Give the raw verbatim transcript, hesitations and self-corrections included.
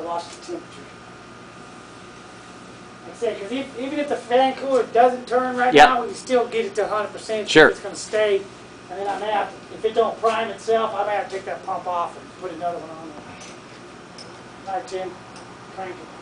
watch the temperature. Like I said, because if, even if the fan cooler doesn't turn right Yep. now, we can still get it to one hundred percent. Sure. It's going to stay. And then I may have to, if it don't prime itself, I may have to take that pump off and put another one on there. All right, Tim. Crank it.